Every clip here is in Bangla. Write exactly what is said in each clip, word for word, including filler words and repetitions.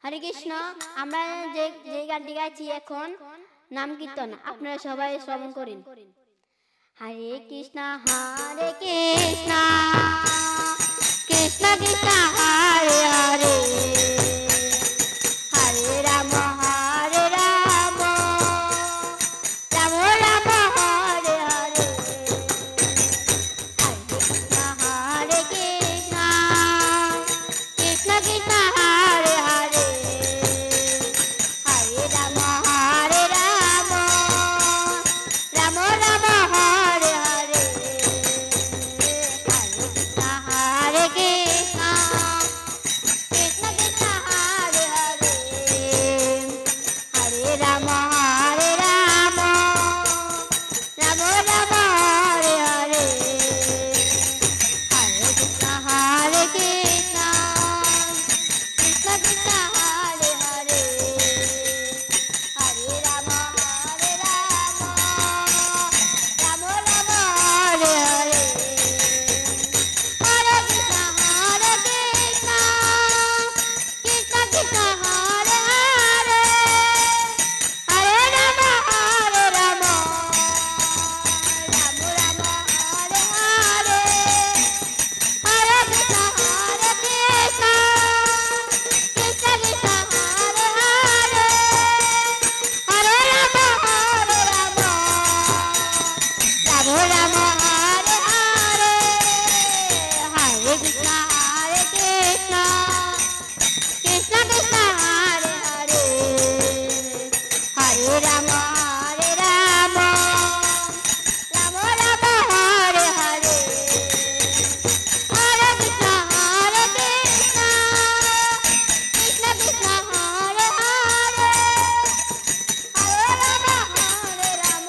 হরে কৃষ্ণ। আমরা যে যে গানটি গাইছি এখন নাম কীর্তন, আপনারা সবাই শ্রবণ করেন। হরে কৃষ্ণ হরে কৃষ্ণ কৃষ্ণ কৃষ্ণ হরে হরে, হরে রাম হরে রাম রাম রাম হরে হরে, হরে কৃষ্ণ কৃষ্ণ কৃষ্ণ হরে হরে, হরে রাম হরে রাম রাম রাম হরে হরে, হরে কৃষ্ণ কৃষ্ণ কৃষ্ণ হরে হরে, হরে রাম হরে রাম রাম রাম হরে হরে, হরে কৃষ্ণ হরে কৃষ্ণ কৃষ্ণ কৃষ্ণ হরে হরে, হরে রাম হরে রাম রাম রাম হরে হরে, হরে কৃষ্ণ হরে কৃষ্ণ কৃষ্ণ কৃষ্ণ হরে হরে, হরে রাম হরে রাম রাম রাম হরে হরে, হরে কৃষ্ণ হরে কৃষ্ণ কৃষ্ণ কৃষ্ণ হরে হরে, হরে রাম হরে রাম রাম রাম হরে হরে, হরে কৃষ্ণ হরে কৃষ্ণ কৃষ্ণ কৃষ্ণ হরে হরে, হরে রাম হরে রাম রাম রাম হরে হরে, হরে কৃষ্ণ হরে কৃষ্ণ কৃষ্ণ কৃষ্ণ হরে হরে, হরে রাম হরে রাম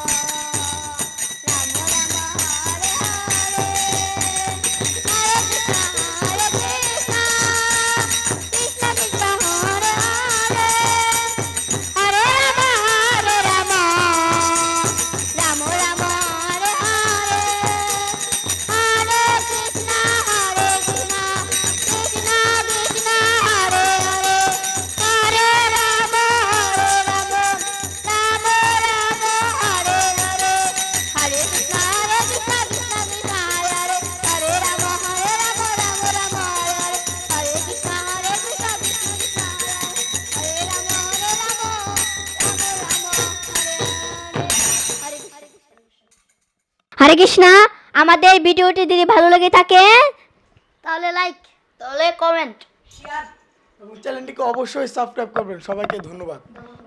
রাম রাম হরে হরে, হরে কৃষ্ণ হরে কৃষ্ণ কৃষ্ণ কৃষ্ণ হরে হরে, হরে রাম হরে রাম রাম রাম হরে হরে, হরে কৃষ্ণ হরে কৃষ্ণ কৃষ্ণ কৃষ্ণ হরে হরে, হরে রাম হরে রাম রাম রাম হরে হরে, হরে কৃষ্ণ হরে কৃষ্ণ কৃষ্ণ কৃষ্ণ হরে হরে, হরে রাম হরে রাম রাম রাম হরে হরে, হরে কৃষ্ণ হরে কৃষ্ণ কৃষ্ণ কৃষ্ণ হরে হরে, হরে রাম হরে রাম রাম রাম হরে হরে, হরে কৃষ্ণ। হরে কৃষ্ণ। আমাদের ভিডিওটি যদি ভালো লেগে থাকে তাহলে লাইক, তাহলে কমেন্ট, এবং চ্যানেলটিকে অবশ্যই সাবস্ক্রাইব করবেন। সবাইকে ধন্যবাদ।